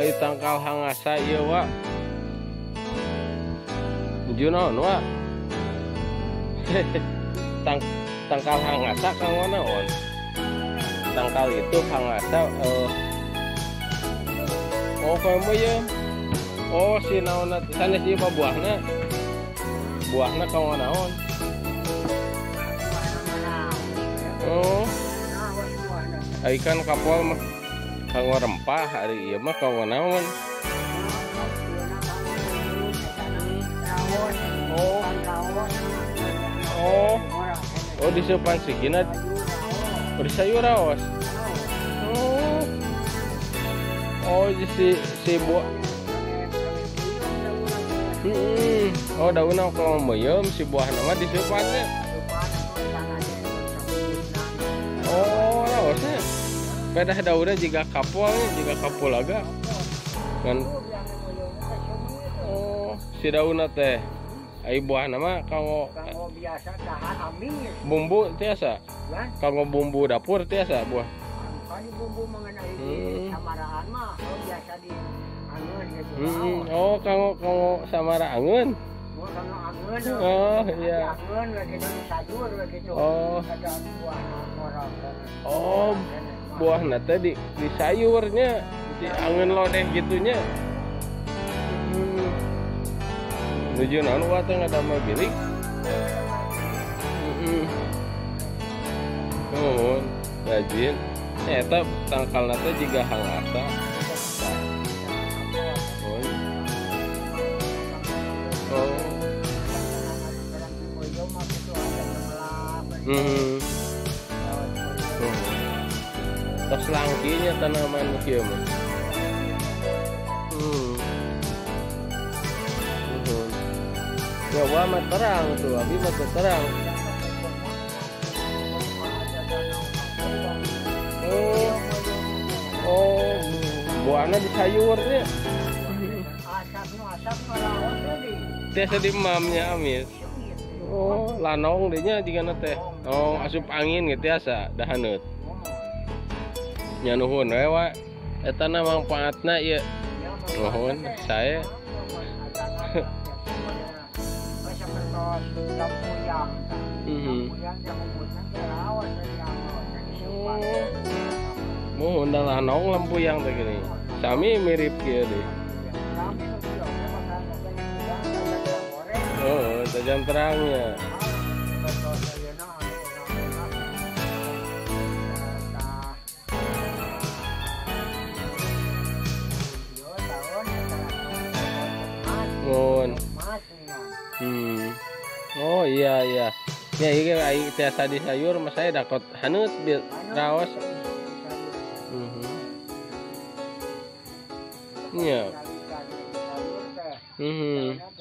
Ai tangkal hangasa ieu wa. Junaon wa? Tangkal hangasa kang naon? Tangkal itu hangasa oh kamu ya. Oh si naon sanes ieu buahna. Buahna kang naon? Oh. Ikan kapal mah kanggo rempah hari ieu mah kanggo naon? Oh. Oh. Oh diseupan sikina. Di sayur raos. Oh. Oh si buah. Oh daunna kanggo meuyeum si buahna mah diseupannya. Oh raosnya. Pedah daunnya jika kapul agak kan. Oh si daunna teh ai buahna mah kanggo biasa dahan amis bumbu tiasa kanggo bumbu dapur tiasa buah kan bumbu mengenai samaraan mah biasa di angeun gitu. Oh kanggo samara angeun. Oh iya. Angeun gitu sayur gitu. Oh. Ada buah morong. Oh buahna teh di sayurnya di angeun lodeh gitunya. Nuju naon wa teh ngadamel bilik. Nuhun, rajin. Eta tangkalna teh jiga hangasa. Oh. Tos langkinya tanaman kieu mah. Nyawa mah terang tuh, abi mah terang. Oh, buahna di sayurnya. Tiasa di mamnya amis. Oh, lanong dinya jigana teh. Oh, asup angin gitu tiasa dahaneut. Nya nuhun we wa. Eta na mangpaatna ieu. Nuhun saya. Mohon dah lanong lampu yang begini. Sami mirip kieu deui. Oh, tajam terangnya. Mohon. Oh iya iya. Ya ini ai tiasa di sayur mas saya dakot haneut bil raos. Iya.